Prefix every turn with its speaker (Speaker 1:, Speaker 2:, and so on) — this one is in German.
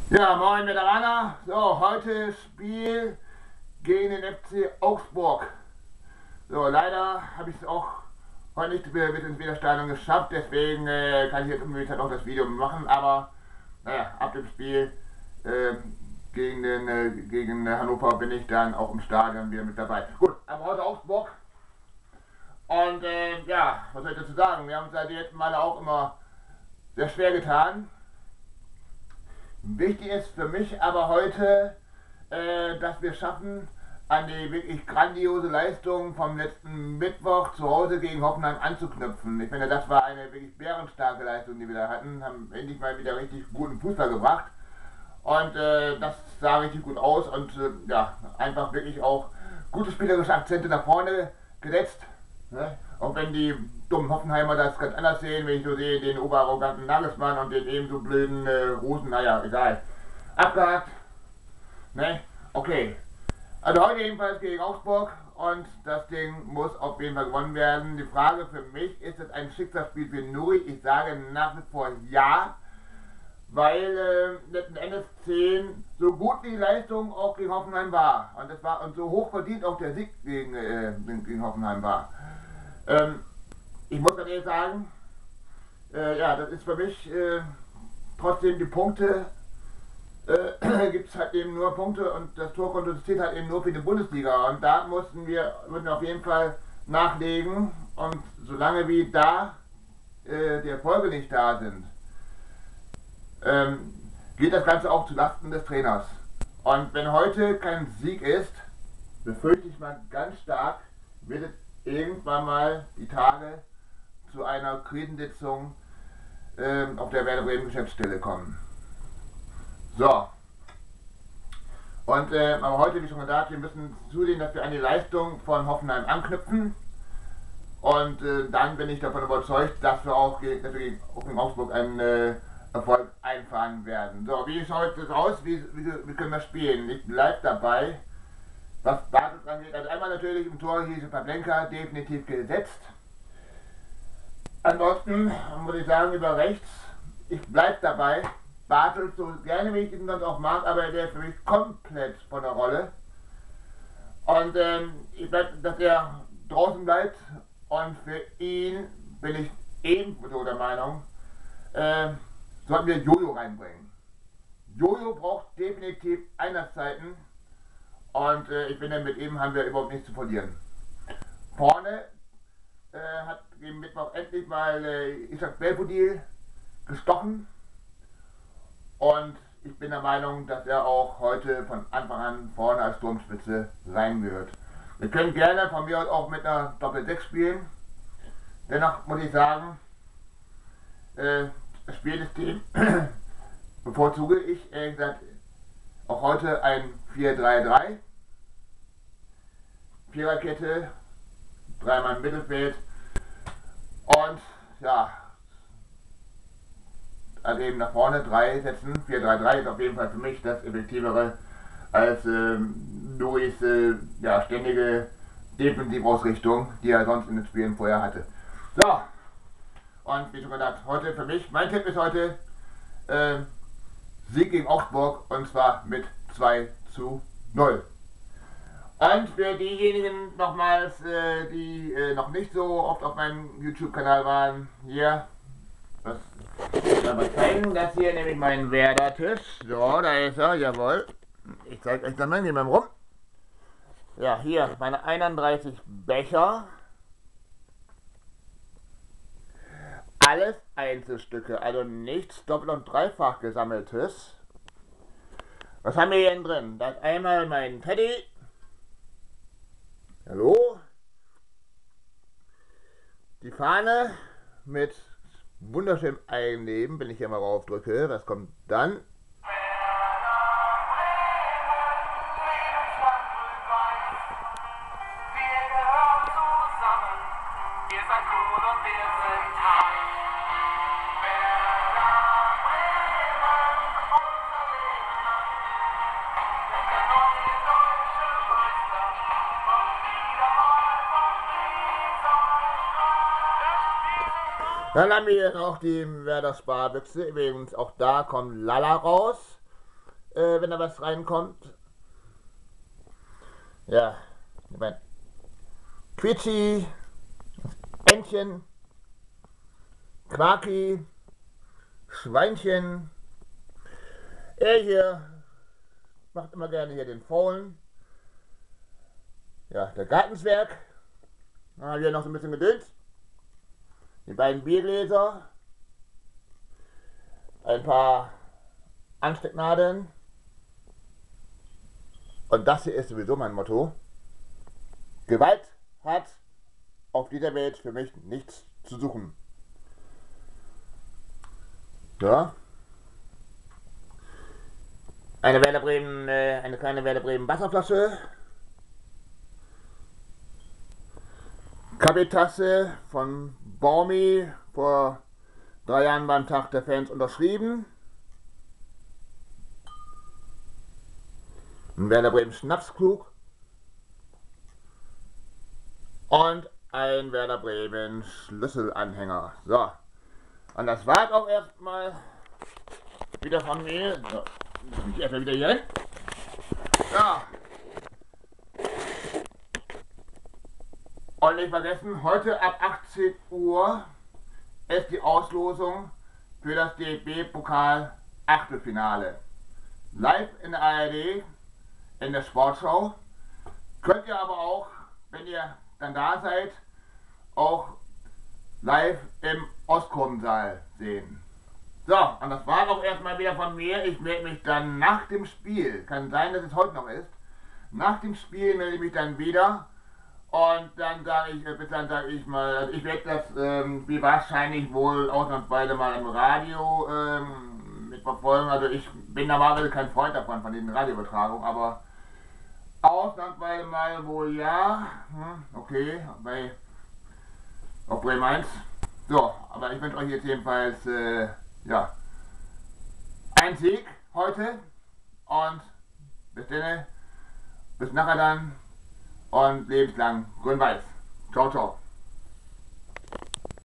Speaker 1: Ja, moin miteinander. So, heute Spiel gegen den FC Augsburg. So, leider habe ich es auch heute nicht mit ins Weserstadion geschafft, deswegen kann ich jetzt unbedingt halt auch das Video machen, aber naja, ab dem Spiel äh, gegen Hannover bin ich dann auch im Stadion wieder mit dabei. Gut, aber heute Augsburg und ja, was soll ich dazu sagen? Wir haben es seit den letzten Male auch immer sehr schwer getan. Wichtig ist für mich aber heute, dass wir schaffen, an die wirklich grandiose Leistung vom letzten Mittwoch zu Hause gegen Hoffenheim anzuknüpfen. Ich finde, das war eine wirklich bärenstarke Leistung, die wir da hatten. Haben endlich mal wieder richtig guten Fußball gebracht. Und das sah richtig gut aus und ja, einfach wirklich auch gute spielerische Akzente nach vorne gesetzt. Ne? Auch wenn die dummen Hoffenheimer das ganz anders sehen, wenn ich so sehe, den oberarroganten Nagelsmann und den ebenso blöden Rosen, naja, egal. Abgehakt. Ne? Okay. Also heute jedenfalls gegen Augsburg und das Ding muss auf jeden Fall gewonnen werden. Die Frage für mich, ist es ein Schicksalsspiel für Nuri? Ich sage nach wie vor ja, weil letzten Endes 10 so gut wie die Leistung auch gegen Hoffenheim war. Und das war und so hoch verdient auch der Sieg gegen Hoffenheim war. Ich muss ganz ehrlich sagen, ja, das ist für mich trotzdem die Punkte, gibt es halt eben nur Punkte und das Torkonto zählt halt eben nur für die Bundesliga. Und da müssen wir auf jeden Fall nachlegen und solange wie da die Erfolge nicht da sind, geht das Ganze auch zu Lasten des Trainers. Und wenn heute kein Sieg ist, befürchte ich mal ganz stark, wird es irgendwann mal die Tage zu einer Krisensitzung auf der Werder Bremen Geschäftsstelle kommen. So. Und aber heute, wie schon gesagt, wir müssen zusehen, dass wir an die Leistung von Hoffenheim anknüpfen. Und dann bin ich davon überzeugt, dass wir auch gegen Augsburg einen Erfolg einfahren werden. So, wie schaut das aus? Wie können wir spielen? Ich bleibe dabei, was Bartels angeht. Also einmal natürlich im Tor hier ist Pavlenka definitiv gesetzt. Ansonsten muss ich sagen, über rechts, ich bleibe dabei. Bartels, so gerne wie ich ihn sonst auch mag, aber der ist für mich komplett von der Rolle. Und ich bleibe, dass er draußen bleibt. Und für ihn bin ich ebenso der Meinung, sollten wir Jojo reinbringen. Jojo braucht definitiv Einsatzzeiten. Und ich finde, mit ihm haben wir überhaupt nichts zu verlieren. Vorne hat gegen Mittwoch endlich mal Ishak Belfodil gestochen. Und ich bin der Meinung, dass er auch heute von Anfang an vorne als Sturmspitze sein wird. Wir können gerne von mir aus auch mit einer Doppel-6 spielen. Dennoch muss ich sagen, das Spielsystem bevorzuge ich ehrlich gesagt auch heute ein 4-3-3. Viererkette, dreimal im Mittelfeld und ja, also eben nach vorne 3 setzen. 4-3-3 ist auf jeden Fall für mich das effektivere als Luis ja, ständige Defensivausrichtung, die er sonst in den Spielen vorher hatte. So, und wie schon gesagt, heute für mich, mein Tipp ist heute Sieg gegen Augsburg und zwar mit 2-0. Und für diejenigen nochmals, die noch nicht so oft auf meinem YouTube-Kanal waren, hier, das mal zeigen, das hier nämlich mein Werder-Tisch. So, da ist er, jawohl. Ich zeige euch dann mal, gehen wir mal rum. Ja, hier meine 31 Becher. Alles Einzelstücke, also nichts doppelt und dreifach gesammeltes. Was haben wir hier drin? Das ist einmal mein Teddy. Hallo. Die Fahne mit wunderschönem Eigenleben, wenn ich hier mal rauf drücke. Was kommt dann? Dann haben wir hier noch die Werder Sparbüchse. Übrigens auch da kommt Lala raus. wenn da was reinkommt. Ja, ich meine, Quietschi, Entchen, Quaki, Schweinchen. Er hier macht immer gerne hier den Fohlen. Ja, der Gartenzwerg. Dann hier noch so ein bisschen Gedöns. Die beiden Biergläser. Ein paar Anstecknadeln. Und das hier ist sowieso mein Motto. Gewalt hat auf dieser Welt für mich nichts zu suchen. Ja. Eine Werder Bremen, eine kleine Werder Bremen Wasserflasche. Kaffeetasse von Baumi, vor 3 Jahren beim Tag der Fans unterschrieben. Ein Werder Bremen Schnapskrug. Und ein Werder Bremen Schlüsselanhänger. So. Und das war auch erstmal wieder von mir. So. Ich erstmal wieder hier hin. Ja. Und nicht vergessen, heute ab 18 Uhr ist die Auslosung für das DFB-Pokal Achtelfinale. Live in der ARD, in der Sportschau. Könnt ihr aber auch, wenn ihr dann da seid, auch live im Ostkurvensaal sehen. So, und das war auch erstmal wieder von mir. Ich melde mich dann nach dem Spiel. Kann sein, dass es heute noch ist. Nach dem Spiel melde ich mich dann wieder. Und dann sage ich mal, also ich werde das Spiel wahrscheinlich wohl ausnahmsweise mal im Radio mitverfolgen. Also ich bin normalerweise kein Freund davon, von den Radioübertragungen, aber ausnahmsweise mal wohl ja. Okay, auf Bremen 1. So, aber ich wünsche euch jetzt jedenfalls ja, einen Sieg heute und bis dann, bis nachher dann und lebenslang grün-weiß. Ciao, ciao.